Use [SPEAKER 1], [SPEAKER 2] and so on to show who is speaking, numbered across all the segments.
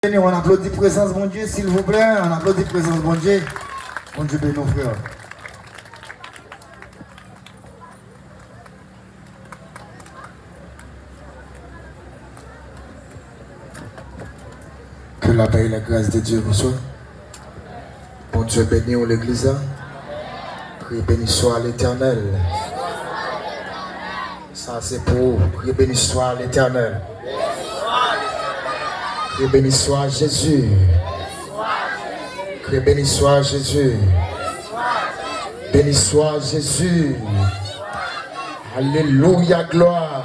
[SPEAKER 1] On applaudit présence, mon Dieu, s'il vous plaît. On applaudit présence, mon Dieu. Mon Dieu, bénis nos frères. Que la paix et la grâce de Dieu vous soient. Bon Dieu, bénis l'église. Que béni soit l'Éternel. Ça, c'est pour vous. Que béni soit l'Éternel. Que béni soit Jésus. Que béni soit Jésus. Béni soit Jésus. Alléluia, gloire.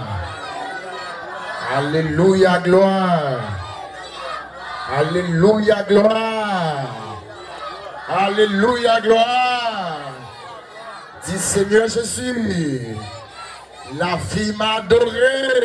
[SPEAKER 1] Alléluia, gloire. Alléluia, gloire. Alléluia, gloire. Dis Seigneur Jésus, la vie m'a adoré.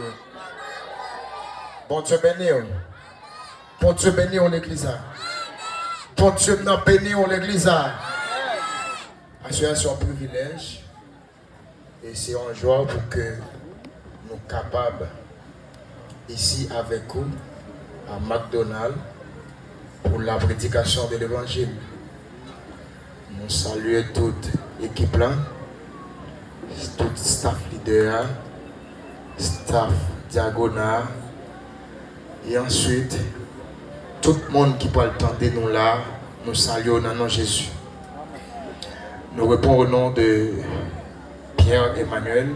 [SPEAKER 1] Bon Dieu béni. Bon Dieu béni l'église. Bon Dieu n'a béni l'église. C'est un privilège et c'est un joie pour que nous soyons capables ici avec vous à McDonald's pour la prédication de l'évangile. Nous saluons toute l'équipe là, tout staff leader, staff diagonal et ensuite tout le monde qui peut attendre nous là, nous saluons dans le nom de Jésus. Nous répondons au nom de Pierre-Emmanuel,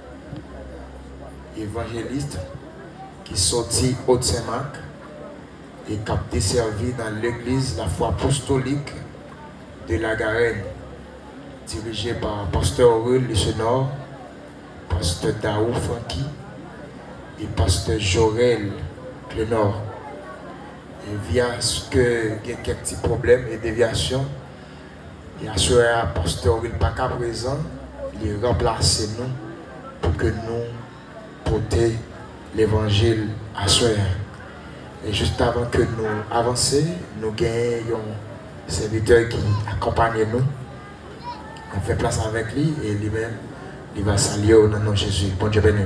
[SPEAKER 1] évangéliste, qui sortit au Saint-Marc et qui a desservi dans l'église la foi apostolique de la Garenne, dirigée par pasteur Aurel Lechenor, pasteur Daou Franky et pasteur Jorel Clenor. Et via ce que il y a quelques petits problèmes et déviations, et à ce moment pasteur Aurel pas qu'à présent, il remplace nous pour que nous portions l'évangile à ce moment. Et juste avant que nous avancions, nous gagnons un serviteur qui accompagne nous. On fait place avec lui et lui-même, il va saluer au nom de Jésus. Bon Dieu béni.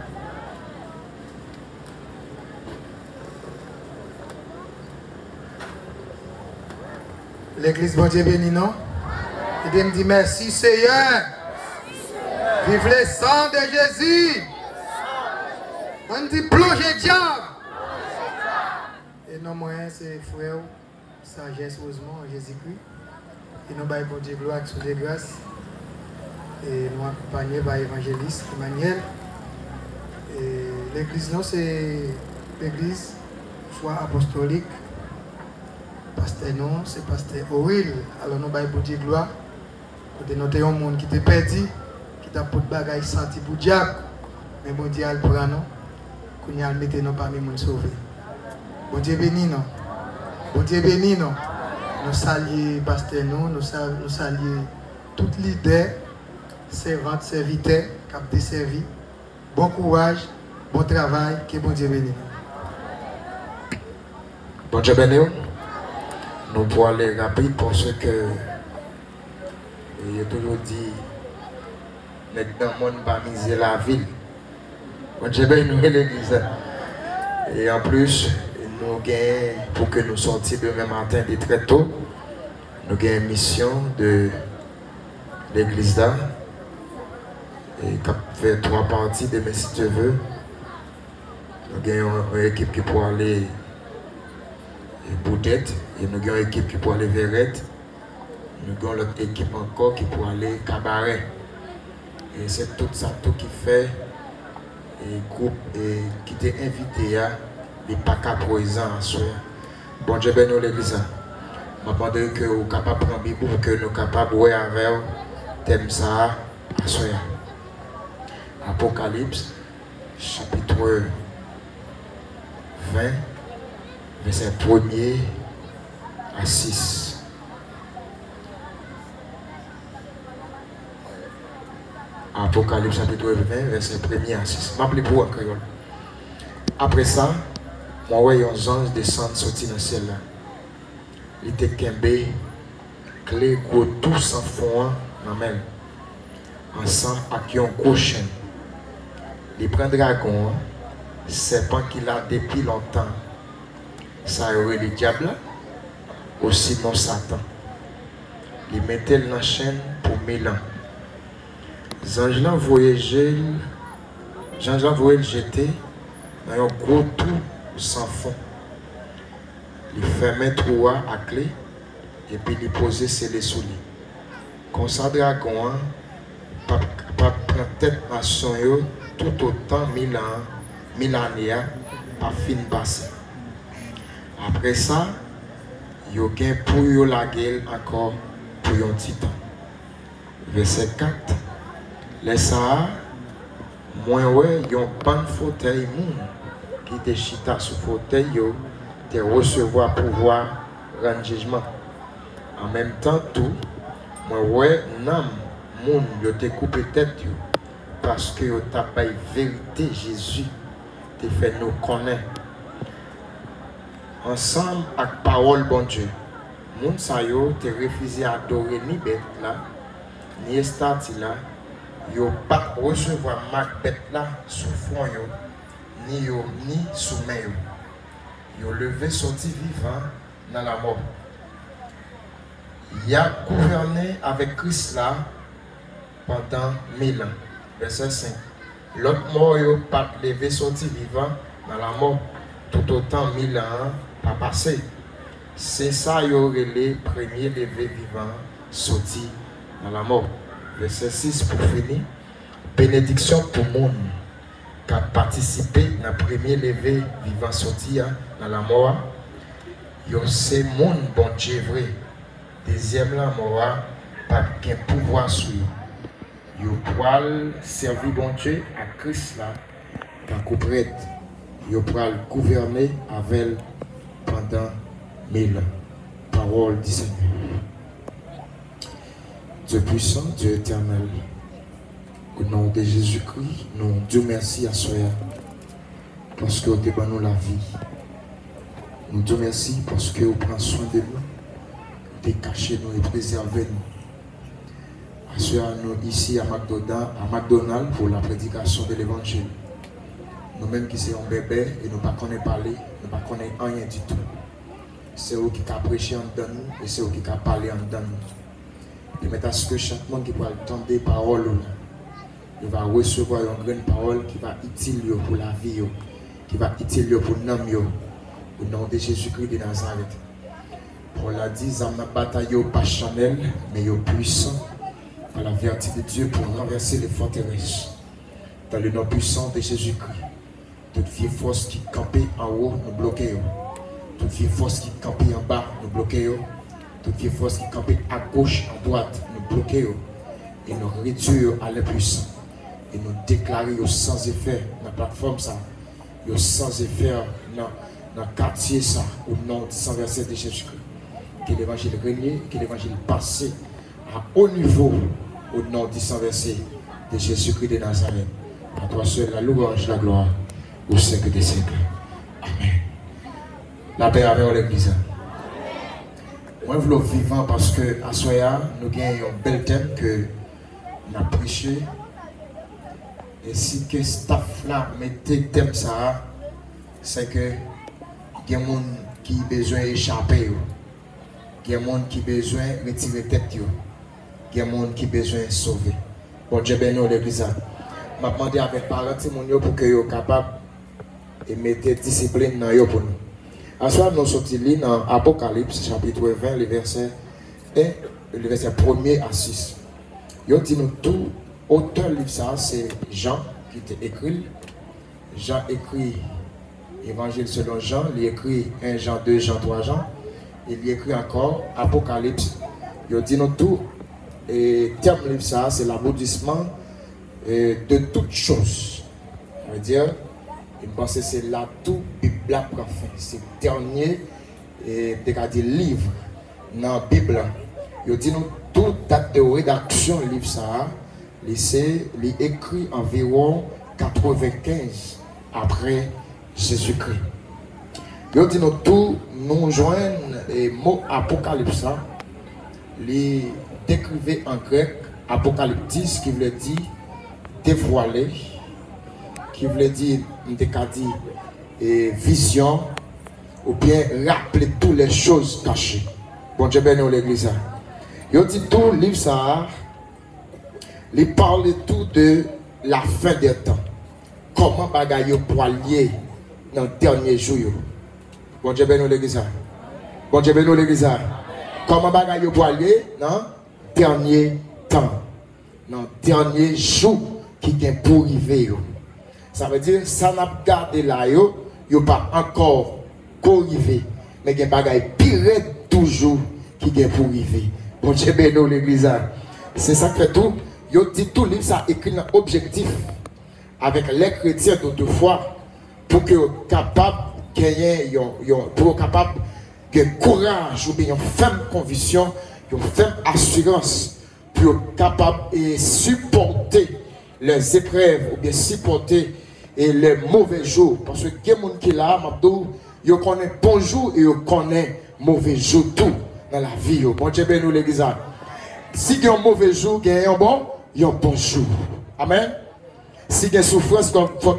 [SPEAKER 2] L'église, bon Dieu béni, non? Il me dit merci Seigneur. Vive le sang de Jésus. On dit plongez diable. Et non, moi, c'est frère, sagesse, heureusement, Jésus-Christ. Et nous, bon Dieu, gloire, sur des grâces. Et nous accompagnés par l'évangéliste Emmanuel. Et l'église, non, c'est l'église foi apostolique. Pasteur, non, c'est pasteur Aurel. Alors, nous, bon Dieu, gloire. Nous avons un monde qui était perdu, qui t'a pas de bagaille senti pour diable. Mais bon Dieu, il prend nous. Qu'on y a mis nous parmi les sauvés. Bon Dieu béni nous. Bon Dieu béni nous. Nous saluons pasteur nous saluons tout leader, servante, serviteur qui a desservi. Bon courage, bon travail, que bon Dieu béni nous.
[SPEAKER 1] Bon Dieu béni nous. Nous pouvons aller rapide parce que il a toujours dit que dans le monde va miser la ville. Bon Dieu béni nous l'église. Et en plus, nous gagnons, pour que nous sortions demain matin de très tôt, nous avons une mission de l'église là. Et qui fait 3 parties demain si tu veux. Nous avons une équipe qui peut aller Boudette et nous avons une équipe qui peut aller Verrette. Nous avons l'autre équipe encore qui peut aller Cabaret. Et c'est tout ça tout qui fait et groupe et qui t'est invité à les pas qu'à présent à soi. Bon Dieu béni l'église. Je demande que vous capable de prendre Bible pour que nous capables de voir avec thème ça à soi. Apocalypse chapitre 20 verset 1er à 6. Apocalypse chapitre 20 verset 1er à 6. M'appelez pour en créole. Après ça, moi voyais un ange descendre sortir dans le ciel là. Il était kembe clé gros tout sans fond dans même. Ensemble avec un gros chien. Il prend dragon, serpent qu'il a depuis longtemps. ça aurait le diable, aussi non Satan. Il mettait dans la chaîne pour 1000 ans. Jean-Jean voyageait, Jean-Jean voyait le jeter dans un gros trou sans fond. Il fermait trou à clé et puis il posait scellé sous lui. Comme ça, dragon, pas prendre tête nation tout autant 1000 ans, 1000 années, pas fin passé. Après ça, il y a un pour la gueule encore pour un petit temps. Verset 4. Les ça, moi, ouais, il y a un pan fauteuil qui te chita sur fauteuil, te recevoir pouvoir rendre jugement. En même temps, tout, moi, ouais, non, moun, yo te coupé tête, parce que yo t'a pas vérité, Jésus, te fait nous connaître. Ensemble avec parole bon Dieu, moun sa yo te refusé à adorer ni bête là, ni estati là, yo pas recevoir marque bête là sous front yo, ni sous main yo. Yo levé sorti vivant dans la mort. Il a gouverné avec Christ là pendant 1000 ans. Verset 5. L'autre mort yo pas levé sorti vivant dans la mort tout autant 1000 ans pas passé. C'est ça yo les premiers levé vivant sorti dans la mort. Verset 6 pour finir. Bénédiction pour le monde qui a participé dans le premier levé vivant sorti dans la mort. C'est le monde bon Dieu vrai. Deuxième la mort, pas de pouvoir sur eux. Ils pourront servir bon Dieu à Christ là, quand prêtre. Ils pourront gouverner avec pendant 1000 ans. Parole du Seigneur. Dieu puissant, Dieu éternel. Au nom de Jésus-Christ, nous Dieu merci à soi parce que vous avez donné la vie. Nous Dieu merci parce que vous prenez soin de nous, vous cachez nous et préservez nous. À soi nous ici à McDonald's pour la prédication de l'évangile. Nous-mêmes qui sommes bébés et nous ne connaissons pas parler, nous ne connaissons rien du tout. C'est vous qui avez prêché en dedans nous et c'est vous qui avez parlé en dedans nous. Et maintenant, ce que chaque monde qui peut entendre des paroles, il va recevoir une grande parole qui va utile pour la vie, qui va utile pour l'homme, au nom de Jésus-Christ de Nazareth. Pour la dire, dans la bataille, pas charnel, mais puissant, par la vertu de Dieu pour renverser les forteresses. Dans le nom puissant de Jésus-Christ. Toute vieille force qui campait en haut, nous bloquons. Toute vieille force qui campait en bas, nous bloquons. Toute vieille force qui campait à gauche, à droite, nous bloquons. Et nous réduisons à l'impuissant. Et nous déclarons sans effet dans la plateforme, ça, sans effet dans le quartier, ça, au nom du sang versé de Jésus-Christ. Que l'évangile règne, que l'évangile passe à haut niveau, au nom du sang versé de Jésus-Christ de Nazareth. À toi seul la louange, la gloire, au siècle des siècles. Amen. La paix avec l'église. Moi, je veux vivant parce que à Soya, nous avons un bel thème que nous avons prêché. Et si que staff là mettait thème ça, c'est que il y a des gens qui ont besoin d'échapper. Il y a des gens qui ont besoin de retirer tête. Il y a des gens qui ont besoin de sauver. Bon Dieu béni l'église. Je vais demander avec les parents pour qu'ils soient capables de mettre discipline dans eux pour nous. Ensuite, nous sommes dans Apocalypse, chapitre 20, le verset 1, le verset 1er à 6. Il dit nous tout, auteur livre ça, c'est Jean qui t'a écrit. Jean écrit Évangile selon Jean, il écrit 1 Jean, 2 Jean, 3 Jean. Il écrit encore Apocalypse. Il dit nous tout, et terme livre ça, c'est l'aboutissement de toutes choses. Ça veut dire, il pense que c'est là tout Bible prend fin. C'est le dernier livre dans la Bible. Il dit nous toute date de rédaction livre ça, c'est écrit environ 95 après Jésus-Christ. Il dit nous tout nous joignent les mots apocalypse. Il décrivait en grec apocalyptis qui veut dire dévoiler, qui veut dire vision, ou bien rappeler toutes les choses cachées. Bon Dieu béni l'église. Il dit tout livre ça, il parle tout de la fin des temps. Comment bagaille pour lier dans le dernier jour. Bon Dieu béni l'église. Bon Dieu béni l'église. Comment bagaille pour lier dans le dernier temps. Dans le dernier jour qui vient pour arriver. Ça veut dire ça n'a pas gardé là, il n'y a pas encore arrivé. Mais il y a des bagailles pire toujours qui vient pour arriver. Bon Dieu béni l'église. C'est ça que fait tout. Il dit tout livre ça écrit un objectif avec les chrétiens d'autrefois pour que soient capables de gagner, pour capable de courage ou bien une ferme conviction, une ferme assurance pour être capable de supporter les épreuves ou bien supporter les mauvais jours. Parce que il y a des gens qui là, ils connaissent bon jour et ils connaissent mauvais jour tout dans la vie. Bon Dieu béni l'église. Si il y a un mauvais jour, il y a un bon jour. Amen. Si il y a souffrance, il faut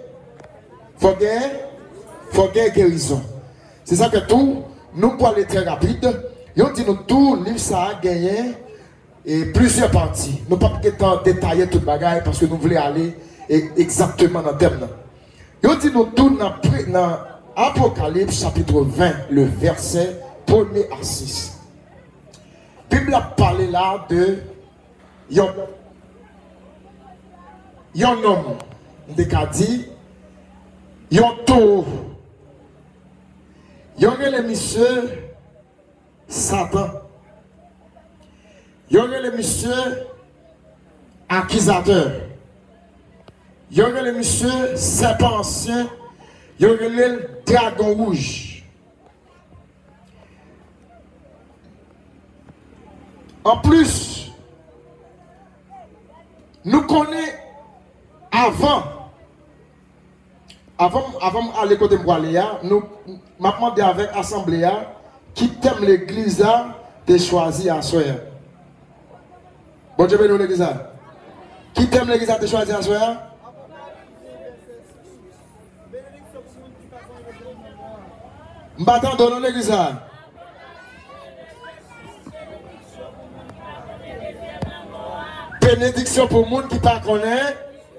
[SPEAKER 1] gagner guérison. C'est ça que tout, nous pour aller très rapide, nous dit nous tout, livre ça a gagné et plusieurs parties. Nous ne pouvons pas détailler tout le bagage parce que nous voulons aller exactement dans le thème. Nous dit nous tout dans Apocalypse chapitre 20, le verset 1er à 6. La Bible a parlé là de un homme, on a dit, un taureau. Il y a le monsieur Satan. Il y a le monsieur accusateur. Il y a le monsieur serpent ancien. Il y a le dragon rouge. En plus, nous connaissons avant d'aller côté Mboaléa, nous m'avons demandé avec l'Assemblée qui t'aime l'église de choisir à soi. Bon Dieu béni l'église. Qui t'aime l'église de choisir à soi? M'attends dans l'église. Bénédiction pour le monde qui ne connaît pas.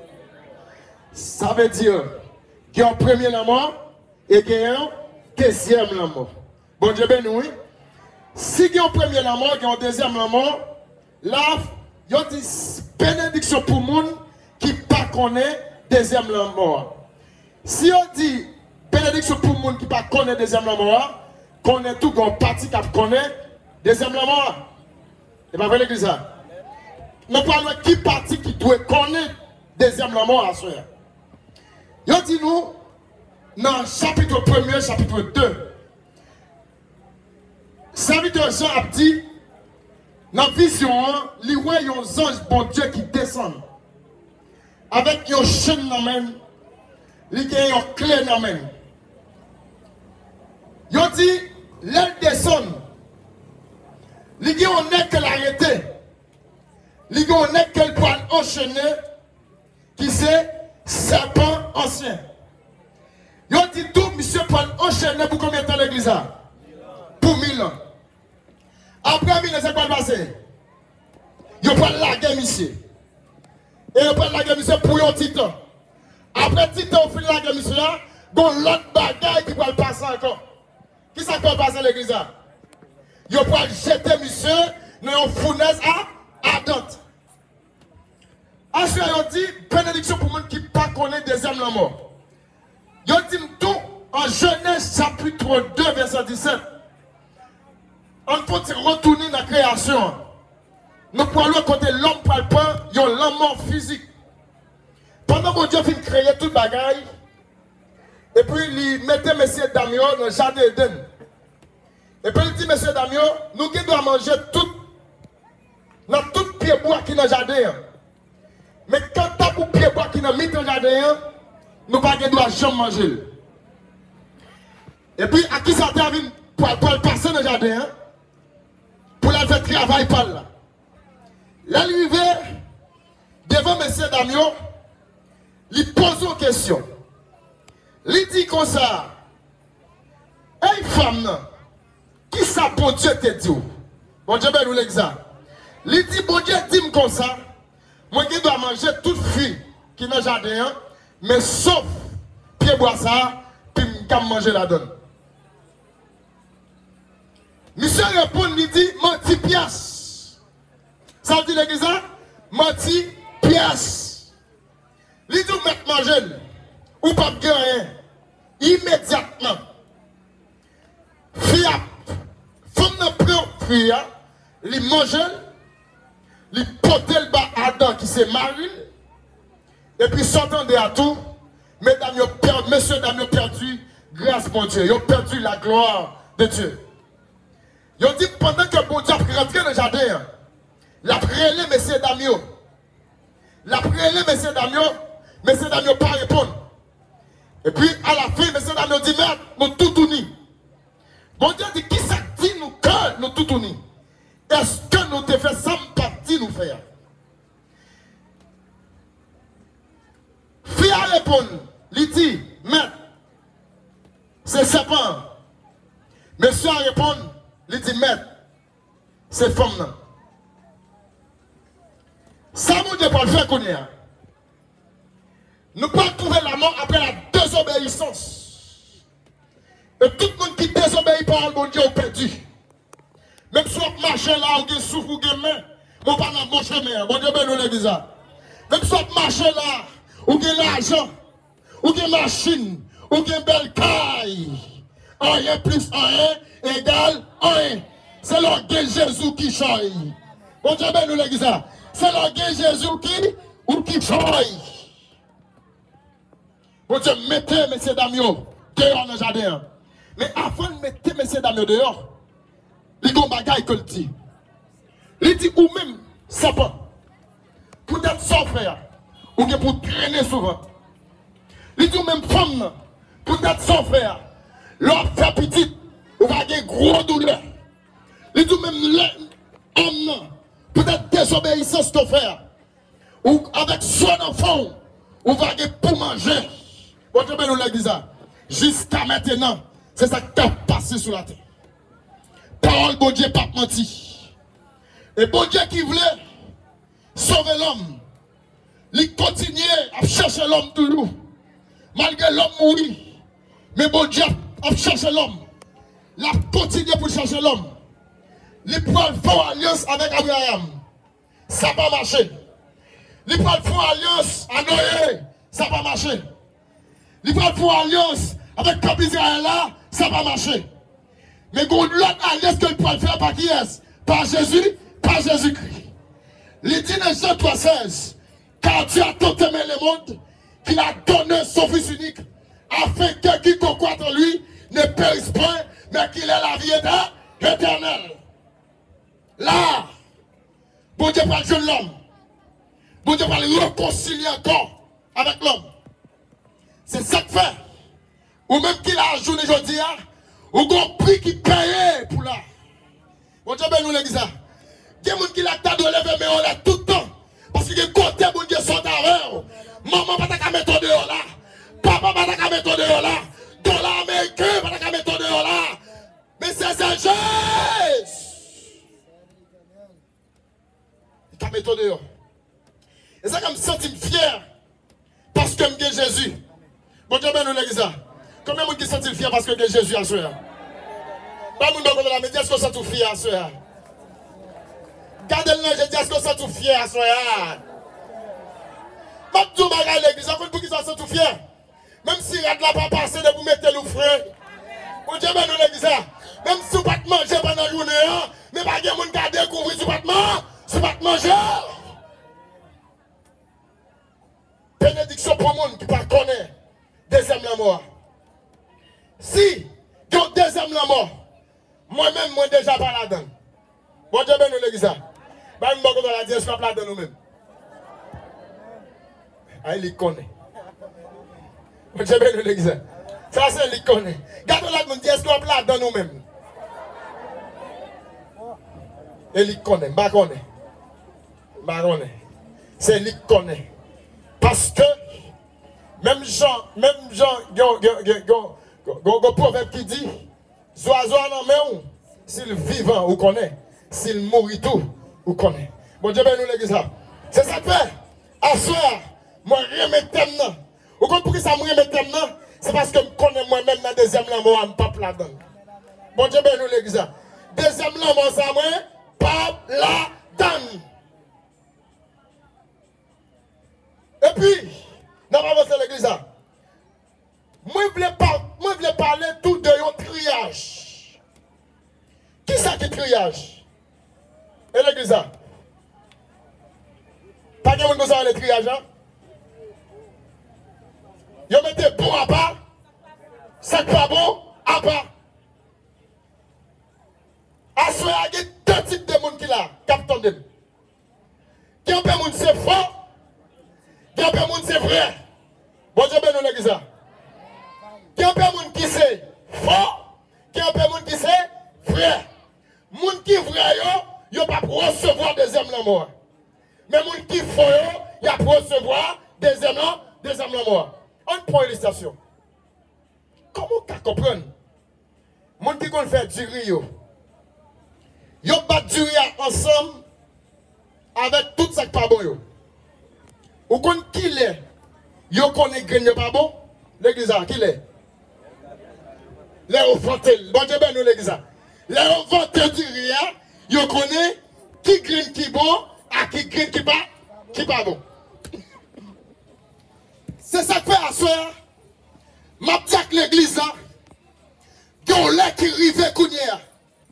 [SPEAKER 1] Ça veut dire qu'il y a un premier amour et qu'il y a un deuxième amour. Bon Dieu béni, oui. Si il y a un premier amour et un deuxième amour, là, il y a une bénédiction pour le monde qui ne connaît pas deuxième amour. Si on dit bénédiction pour le monde qui ne connaît pas deuxième amour, connaît tout le parti qui connaît deuxième amour. C'est pas vrai l'église. Nous parlons de qui parti qui doit connaître deuxième amour à soi. Il dit nous, dans le chapitre 1er, chapitre 2, serviteur Jean a dit, dans la vision, il voit un ange bon Dieu qui descend. Avec une chaîne dans la main, il a une clé dans la main. Il dit, l'aile descend. Il y a un nez qu'elle a arrêté. Il y a un nez qu'elle peut enchaîner, qui c'est serpent ancien. Il dit tout, monsieur Paul enchaîné pour combien de temps l'église? Pour 1000 ans. Après 1000 ans, c'est quoi le passé? Il prend la guerre, monsieur. Et il prend la guerre, monsieur, pour un titan. Après titan, on finit la guerre, monsieur, là, il y a l'autre bagaille qui va le passer encore. Qui ça peut passer l'église? Il prend jeter, monsieur, dans une fournaise ardente. Ensuite, il dit, bénédiction pour les gens qui ne connaissent pas deuxième la mort. Il dit tout en Genèse chapitre 2, verset 17. On peut retourner dans la création. Nous pouvons côté l'homme parle pas, il y a l'homme mort physique. Pendant que Dieu finit créer toute bagaille, et puis il mettait M. Damio dans le jardin d'Éden. Et puis il dit, M. Damio, nous qui doit manger dans tout pied bois qui est dans le jardin. Mais quand tu as pour pied bois qui n'a mis dans le jardin, nous ne pouvons pas jamais manger. Et puis, à qui ça t'a vu pour passer dans le jardin, pour la faire travail par là. L'arrivée devant M. Damio, il pose une question. Il dit comme ça,
[SPEAKER 3] Hey femme, qui ça bon Dieu te dit? Bon Dieu ben nous l'exemple. Il dit bon Dieu dit comme ça, moi qui dois manger toute fille qui n'a jardin, mais sauf pied bois ça, puis me manger la donne. Monsieur répond, il dit menti pièce. Ça veut dire l'église, menti pièce. Il dit mettre manger ou pas gagner immédiatement. Fille, femme ne prend fille, il mange, il porte le bas Adam qui se marie, et puis s'entendez à tout, mesdames, messieurs, dames, ils ont perdu grâce mon Dieu, ils ont perdu la gloire de Dieu. Ils ont dit pendant que bon Dieu a rentré dans le jardin, la prélé, messieurs, dames, la prélé, messieurs, dames, pas répondre. Et puis à la fin, messieurs, dames, dit merde, nous tout unis. Bon Dieu dit, qui ça dit nous que nous tout unis? Est-ce que nous te faisons ça partie nous faire? Fille à répondre, il dit, maître, c'est serpent. Monsieur à répondre, il dit, maître, c'est femme. Ça, mon Dieu, pour le faire connaître. Nous pouvons trouver la mort après la désobéissance. Et tout le monde qui désobéit par le bon Dieu est perdu. Même si on marche là, ou on souffre, ou on main, on pas dans mon chemin. Bon Dieu, nous l'église. Même si on marche là, ou on l'argent, ou on machine, ou on belle caille. Rien plus rien égale rien. C'est l'orgueil Jésus qui change. Bon Dieu, nous l'église. C'est l'orgueil Jésus qui change. Bon Dieu, mettez, messieurs dames, dehors dans le jardin. Mais avant de mettre messieurs dames dehors, il y a un bagage que le dit. Il dit, ou même, sapin, pour être sans frère, ou bien pour traîner souvent. Il dit, ou même femme, pour être sans frère, l'homme fait petit, ou va avoir gros douleur. Il dit, même l'homme, pour être désobéissance de frère, ou avec son enfant, ou va avoir pour manger. Bon Dieu, nous l'église. Jusqu'à maintenant, c'est ça qui a passé sur la terre. Parole, bon Dieu, pas menti. Et bon Dieu qui voulait sauver l'homme, il continuait à chercher l'homme toujours. Malgré l'homme mourir. Mais bon Dieu a cherché l'homme. Il a continué pour chercher l'homme. Il prend faire alliance avec Abraham. Ça n'a pas marché. Il prend faire alliance avec Noé. Ça n'a pas marché. Il prend faire alliance avec Cap Israël là. Ça n'a pas marché. Mais l'autre alliance qu'il peut faire par qui est-ce? Par Jésus, par Jésus-Christ. Il dit dans Jean 3,16, car Dieu a tant aimé le monde qu'il a donné son Fils unique, afin que quiconque croit en lui ne périsse point, mais qu'il ait la vie éternelle. Là, bon Dieu parle de l'homme. Bon Dieu parle de réconcilier encore avec l'homme. C'est ça que fait. Ou même qu'il a ajouté aujourd'hui, ou qu'on prix qui paye pour là. Bon Dieu, ben nous l'église. Il y a des gens qui l'a tardé lever, mais on l'a tout le temps. Parce que côté, bon Dieu, sont avec. Maman, pas ta mettre dehors là. Papa, pas ta mettre dehors là. Dollar américain, pas ta mettre dehors là. Mais c'est Jésus. Il t'a mis dehors. Et ça, comme ça, je me fier. Parce que je Jésus. Bon Dieu, ben nous l'église. Combien de gens qui sont fiers parce que Jésus a soeur? Pas de monde dans la média, est-ce que ça tout fier à soeur? Gardez-le, je dis, est-ce que ça tout fier à soeur? Pas de tout bagage l'église, pour qui ça tout fier? Même si il y a de la pas passer de vous mettre le frais. Bon Dieu, ben nous l'église. Même si vous ne pouvez pas manger pendant la journée, mais pas de monde qui a découvert si vous ne pouvez pas manger. Bénédiction pour le monde qui ne connaît pas deuxième la mort. Si, il y a deuxième la mort, moi-même, moi déjà pas là-dedans. Bon Dieu, ben nous l'église. Ben nous sommes dans la diaspora là-dedans nous-mêmes. Ah, il connaît. Bon Dieu, ben nous l'église. Ça, c'est il connaît. Gardons la diaspora là-dedans nous-mêmes. Et il connaît, je connais. Je connais. C'est il connaît. Parce que, même Jean, il y a un proverbe qui dit, Zoazo non mais s'il vivant ou connaît, s'il mourit tout ou connaît. Bon Dieu ben nous l'église là. C'est ça que fait. À soir, moi remets thème. Vous comprenez ça, moi remets thème, c'est parce que je connais moi-même dans le deuxième langue, moi, pas là-dedans. Bon Dieu, ben nous l'église. Deuxième langue, ça, moi, pas là-dedans. Et puis, dans l'église, moi, je voulais parler tout de un triage. Qui ça qui triage? Et l'église? Pas de monde qui a le triage, hein? Vous mettez bon à part, c'est pas bon à part. À ce moment-là, il y a deux types de monde qui là, capitaine. Qui ont monde c'est faux, qui ont monde c'est vrai. Bon Dieu, ben nous l'église. Qui ont monde qui c'est faux, qui ont monde qui c'est vrai. Monde qui vrai yo pas pour recevoir deuxième l'amour. Mais monde qui faux yo, il a pour recevoir deuxième l'amour. On prend l'illustration. Comment tu comprends? Mon qui qu'on fait du riz, yo bat du riz ensemble avec tout ça qui pas bon. Ou qu'on qui l'est? Yo connaît grain pas bon? L'église qui l'est? Les ofantel. Bon Dieu ben nous l'église. Les ofantel du riz, yo connaît qui grain qui bon à qui grain qui pas bon. C'est ça que fait à soir. Ma petite l'église là. Yon lè qui rive kounye.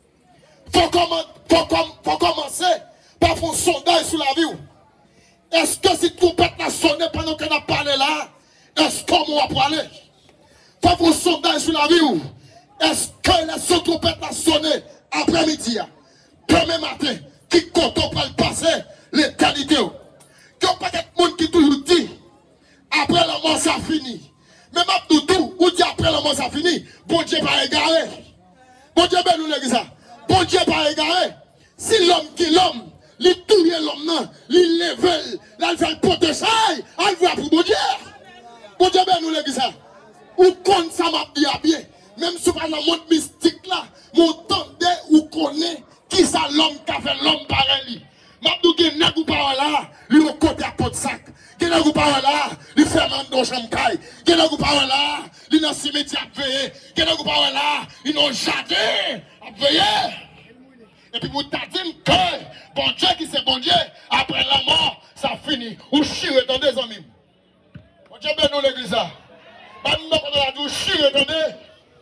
[SPEAKER 3] Faut commencer par faire un sondage sur la vie. Est-ce que si trompette n'a sonné pendant qu'on a parlé là, est-ce qu'on va parler? Faut faire un sondage sur la vie. Est-ce que la trompette n'a sonné après-midi? Demain matin, qui compte pour le passé, l'éternité. Il y a pas de monde qui toujours dit. Après la mort, ça finit. Mais maintenant, tout, ou dit après la mort, ça finit. Bon Dieu pas égaré. Bon Dieu, ben nous l'église. Bon Dieu pas égaré. Si l'homme qui l'homme, il touille l'homme, il lève, il fait le pot de saille, il voit pour bon Dieu. Bon Dieu, ben nous l'église. Ou qu'on ça m'a dit à bien. Même si pas dans le monde mystique là, mon tendez ou connaît qui ça l'homme qui a fait l'homme pareil. Mabdou qui n'a pas là, lui au côté à pot de sac. Qui n'a pas là, lui fait un dans chambre caille. Qui n'a pas là, lui dans cimetière à veiller. Qui n'a pas là, il dans jardin à veiller. Et puis vous t'avez dit que bon Dieu qui c'est bon Dieu, après la mort, ça finit. Ou chire dans des amis. Bon Dieu ben nous l'église. Maintenant qu'on a dit ou chire attendez.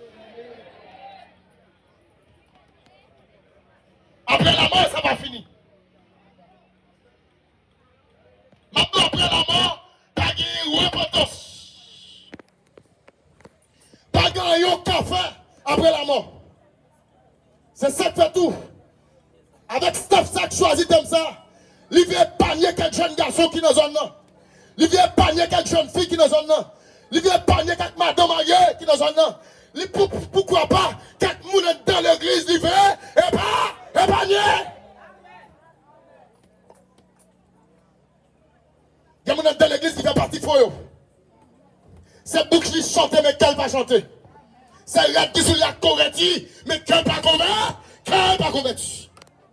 [SPEAKER 3] Après la mort, ça va finir. Maintenant, après la mort, pas de repentance. Pas de café après la mort. C'est ça qui fait tout. Avec Steph Sack choisi comme ça, il vient épargner quelques jeunes garçons qui nous ont non. Il vient épargner quelques jeunes filles qui nous ont non. Il vient épargner quelques madame mariées qui nous ont non. Pourquoi pas quelques gens dans l'église, il vient et pas épargner. Il y a des gens dans l'église qui fait partie de c'est boucle qui chante, mais qu'elle va chanter. C'est Red qui sont là converti, mais qu'elle pas converti. Qu'elle pas converti.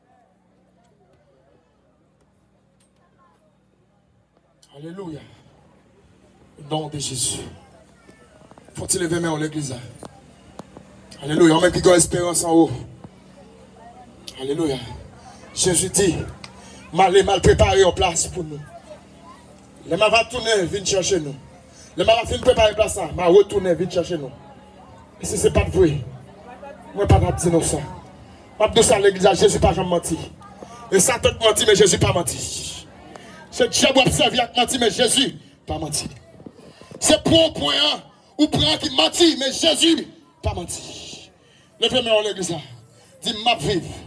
[SPEAKER 3] Alléluia. Au nom de Jésus. Faut-il lever main en l'église? Alléluia. On met qui a espérance en haut. Alléluia. Jésus dit, mal et mal préparé en place pour nous. Les ma va tourner, viens chercher nous. Les ma va finir préparer place ça, ma retourner, viens chercher nous. Et si ce n'est pas de vrai, moi pas dire ça. Pas de ça l'église, Jésus pas jamais menti. Et ça tout menti, mais Jésus pas menti. C'est diable observé avec menti, mais Jésus pas menti. C'est pour un point, ou prend qui menti, mais Jésus pas menti. Levez-moi en l'église. Dis, ma vive.